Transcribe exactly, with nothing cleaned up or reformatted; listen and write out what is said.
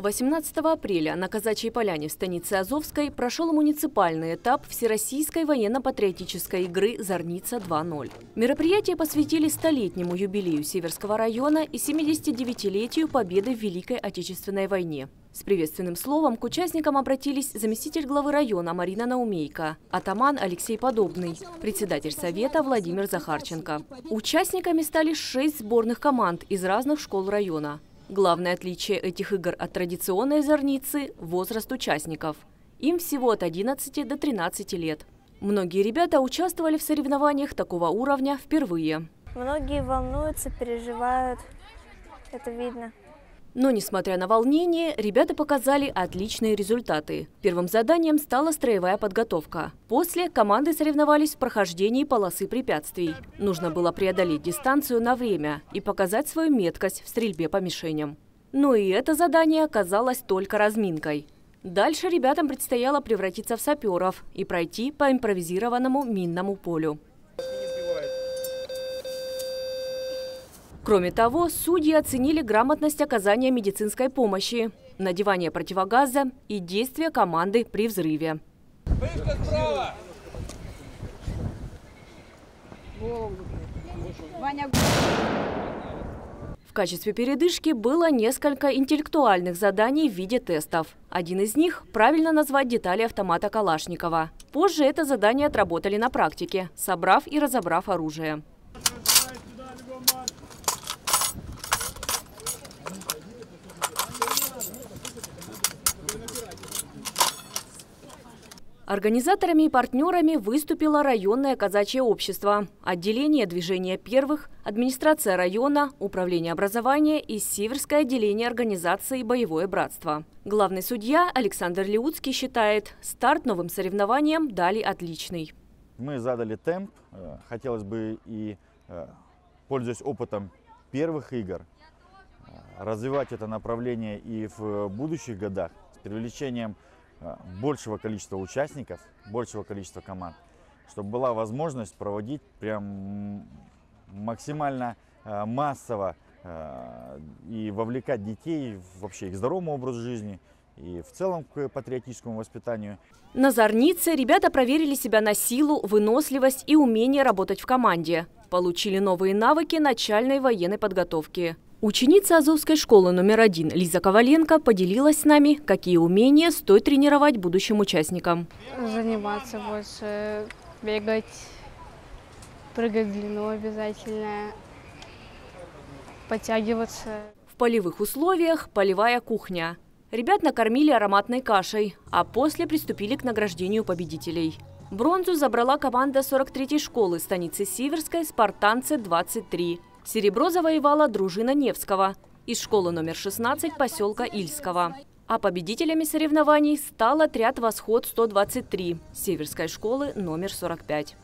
восемнадцатого апреля на Казачьей поляне в станице Азовской прошел муниципальный этап Всероссийской военно-патриотической игры «Зорница два ноль». Мероприятие посвятили столетнему юбилею Северского района и семидесятидевятилетию победы в Великой Отечественной войне. С приветственным словом к участникам обратились заместитель главы района Марина Наумейко, атаман Алексей Подобный, председатель совета Владимир Захарченко. Участниками стали шесть сборных команд из разных школ района. Главное отличие этих игр от традиционной зорницы – возраст участников. Им всего от одиннадцати до тринадцати лет. Многие ребята участвовали в соревнованиях такого уровня впервые. Многие волнуются, переживают, это видно. Но, несмотря на волнение, ребята показали отличные результаты. Первым заданием стала строевая подготовка. После команды соревновались в прохождении полосы препятствий. Нужно было преодолеть дистанцию на время и показать свою меткость в стрельбе по мишеням. Но и это задание оказалось только разминкой. Дальше ребятам предстояло превратиться в саперов и пройти по импровизированному минному полю. Кроме того, судьи оценили грамотность оказания медицинской помощи, надевание противогаза и действия команды при взрыве. В качестве передышки было несколько интеллектуальных заданий в виде тестов. Один из них – правильно назвать детали автомата Калашникова. Позже это задание отработали на практике, собрав и разобрав оружие. Организаторами и партнерами выступило районное казачье общество, отделение движения первых, администрация района, управление образования и Северское отделение организации «Боевое братство». Главный судья Александр Леуцкий считает, старт новым соревнованиям дали отличный. Мы задали темп, хотелось бы и, пользуясь опытом первых игр, развивать это направление и в будущих годах с привлечением большего количества участников, большего количества команд, чтобы была возможность проводить прям максимально массово и вовлекать детей вообще к здоровому образу жизни и в целом к патриотическому воспитанию. На зорнице ребята проверили себя на силу, выносливость и умение работать в команде. Получили новые навыки начальной военной подготовки. Ученица Азовской школы номер один Лиза Коваленко поделилась с нами, какие умения стоит тренировать будущим участникам. Заниматься больше, бегать, прыгать в длину обязательно, подтягиваться. В полевых условиях полевая кухня. Ребят накормили ароматной кашей, а после приступили к награждению победителей. Бронзу забрала команда сорок третьей школы станицы Северской «Спартанцы двадцать три». Серебро завоевала дружина Невского из школы номер шестнадцать поселка Ильского. А победителями соревнований стал отряд «Восход сто двадцать три» Северской школы номер сорок пять.